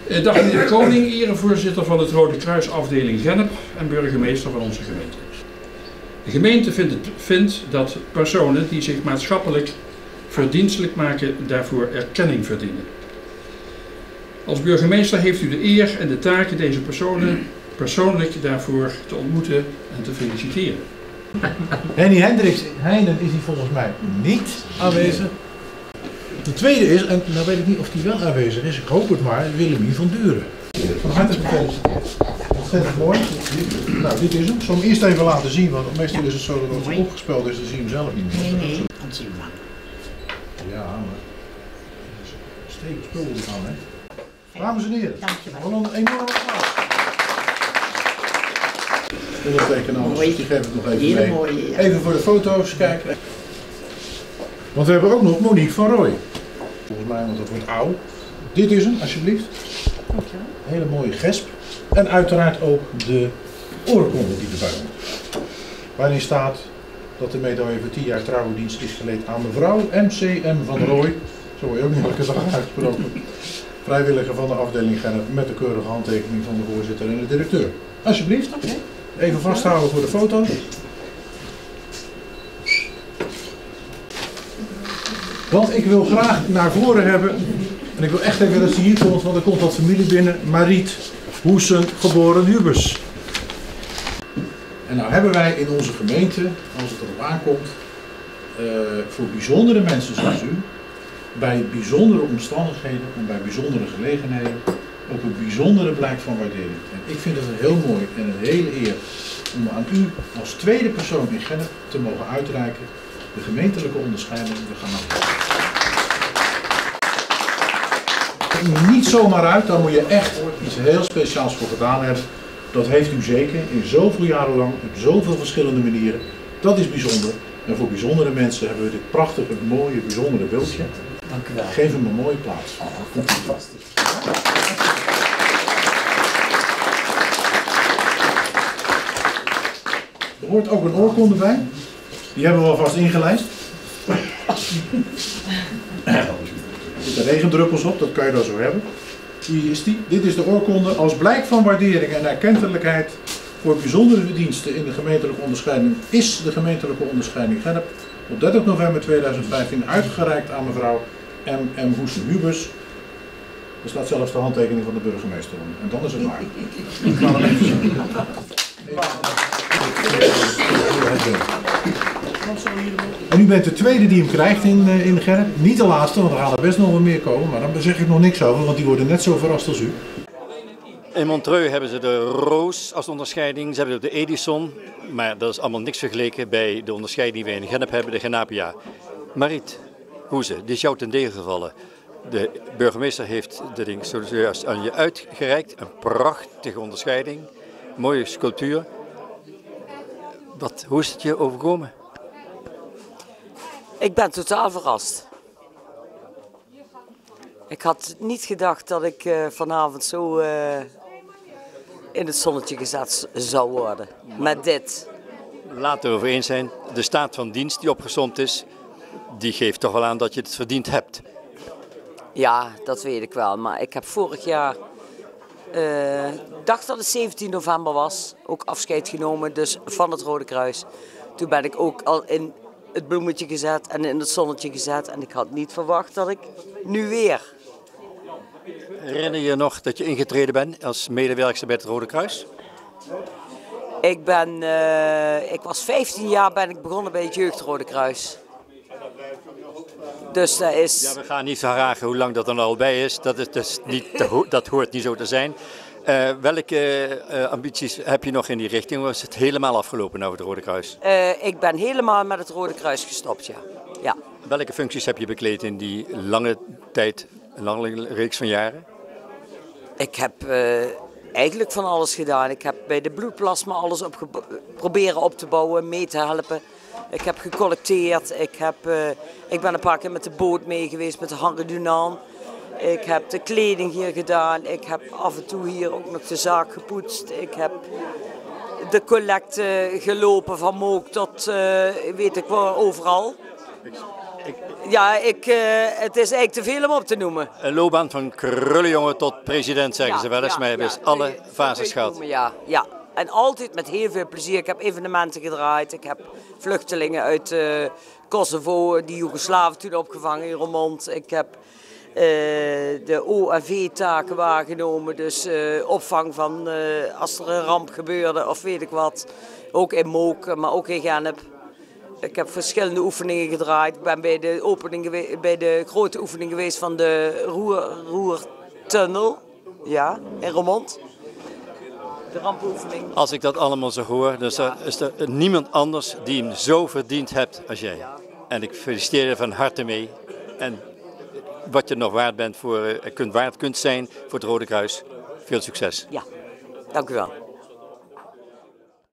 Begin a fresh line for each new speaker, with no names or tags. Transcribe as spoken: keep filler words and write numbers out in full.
Dag meneer Koning, erevoorzitter van het Rode Kruis afdeling Gennep en burgemeester van onze gemeente. De gemeente vindt, het, vindt dat personen die zich maatschappelijk verdienstelijk maken daarvoor erkenning verdienen. Als burgemeester heeft u de eer en de taak deze personen persoonlijk daarvoor te ontmoeten en te feliciteren.
Henny Hendricks Heijnen is hier volgens mij niet aanwezig. De tweede is, en nou weet ik niet of die wel aanwezig is, ik hoop het maar, Willemien van Duren. Van harte gefeliciteerd. Ontzettend mooi. Nou, dit is hem. Ik zal hem eerst even laten zien, want meestal is het zo dat als het opgespeeld is, dan zie je hem zelf niet meer.
Nee, nee, dan zien we wel.
Ja, maar steken spullen gaan, hè. Dames en heren,
dankjewel.
Een enorme applaus. Ondertekenen, die geef ik nog even
Hele
mee.
mooie, ja.
Even voor de foto's kijken. Want we hebben ook nog Monique van Rooij. Volgens mij, want dat wordt oud. Dit is hem, alsjeblieft.
Dankjewel.
Hele mooie gesp. En uiteraard ook de oorkonde die erbij komt. Waarin staat dat de medaille voor tien jaar trouwendienst is geleend aan mevrouw M C M van Rooij. Zo word je ook niet elke dag uitgesproken. Vrijwilliger van de afdeling Gennep met de keurige handtekening van de voorzitter en de directeur. Alsjeblieft.
Okay.
Even vasthouden voor de foto. Want ik wil graag naar voren hebben, en ik wil echt even dat ze hier komt, want er komt wat familie binnen. Mariet Hoesen, geboren Hubers. En nou hebben wij in onze gemeente, als het erop aankomt, uh, voor bijzondere mensen zoals u, bij bijzondere omstandigheden en bij bijzondere gelegenheden, ook een bijzondere blijk van waardering. En ik vind het een heel mooi en een hele eer om aan u als tweede persoon in Gennep te mogen uitreiken de gemeentelijke onderscheiding de Gannat. Niet zomaar uit, daar moet je echt iets heel speciaals voor gedaan hebben. Dat heeft u zeker in zoveel jaren lang, op zoveel verschillende manieren. Dat is bijzonder. En voor bijzondere mensen hebben we dit prachtige, mooie, bijzondere beeldje.
Dank u wel.
Geef hem een mooie plaats.
Fantastisch.
Er hoort ook een oorkonde bij. Die hebben we alvast ingelijst. Er zitten regendruppels op, dat kan je dan zo hebben. Hier is die. Dit is de oorkonde als blijk van waardering en erkentelijkheid voor bijzondere verdiensten in de gemeentelijke onderscheiding is de gemeentelijke onderscheiding Gennep op dertig november tweeduizend vijftien uitgereikt aan mevrouw M M Hoesen Hubers. Er staat zelfs de handtekening van de burgemeester om. En dan is het waar. Ik ga hem even zien. En u bent de tweede die hem krijgt in, uh, in Gennep. Niet de laatste, want er gaan er best nog wel meer komen. Maar daar zeg ik nog niks over, want die worden net zo verrast als u.
In Montreux hebben ze de Roos als onderscheiding, ze hebben de Edison. Maar dat is allemaal niks vergeleken bij de onderscheiding die wij in Gennep hebben, de Genapia. Mariet Hoesen, die is jou ten deel gevallen. De burgemeester heeft de ding zojuist aan je uitgereikt. Een prachtige onderscheiding, mooie sculptuur. Wat, hoe is het je overkomen?
Ik ben totaal verrast. Ik had niet gedacht dat ik uh, vanavond zo uh, in het zonnetje gezet zou worden. Met dit.
Laten we over eens zijn, de staat van dienst die opgesomd is, die geeft toch wel aan dat je het verdiend hebt.
Ja, dat weet ik wel. Maar ik heb vorig jaar, uh, dacht dat het zeventien november was, ook afscheid genomen dus van het Rode Kruis. Toen ben ik ook al in het bloemetje gezet en in het zonnetje gezet. En ik had niet verwacht dat ik nu weer.
Herinner je je nog dat je ingetreden bent als medewerkster bij het Rode Kruis?
Ik ben, uh, ik was vijftien jaar ben ik begonnen bij het Jeugd Rode Kruis. Dus dat is...
Ja, we gaan niet vragen hoe lang dat er al bij is. Dat, is, dat, is niet, dat hoort niet zo te zijn. Uh, welke uh, ambities heb je nog in die richting? Of is het helemaal afgelopen nou het Rode Kruis?
Uh, ik ben helemaal met het Rode Kruis gestopt, ja. ja.
Welke functies heb je bekleed in die lange tijd, een lange reeks van jaren?
Ik heb uh, eigenlijk van alles gedaan. Ik heb bij de bloedplasma alles op proberen op te bouwen, mee te helpen. Ik heb gecollecteerd. Ik, heb, uh, ik ben een paar keer met de boot mee geweest, met de Henri Dunant. Ik heb de kleding hier gedaan. Ik heb af en toe hier ook nog de zaak gepoetst. Ik heb de collecte gelopen van Mook tot uh, weet ik waar, overal.
Ik, ik,
Ja, ik, uh, het is eigenlijk te veel om op te noemen.
Een loopbaan van krullenjongen tot president, zeggen
ja,
ze wel eens,
ja,
maar je hebt
ja,
dus alle
je,
fases gehad.
Ja, ja, en altijd met heel veel plezier. Ik heb evenementen gedraaid. Ik heb vluchtelingen uit uh, Kosovo, die Joegoslaven toen opgevangen in Roermond. Ik heb uh, de O R V-taken waargenomen, dus uh, opvang van uh, als er een ramp gebeurde of weet ik wat. Ook in Mook, maar ook in Gennep. Ik heb verschillende oefeningen gedraaid. Ik ben bij de, opening bij de grote oefening geweest van de Roer, Roertunnel, ja, in Roermond. De rampoefening.
Als ik dat allemaal zo hoor, dus ja. is er niemand anders die hem zo verdiend hebt als jij. En ik feliciteer je van harte mee. En wat je nog waard bent voor, kunt, waard kunt zijn voor het Rode Kruis. Veel succes.
Ja, dank u wel.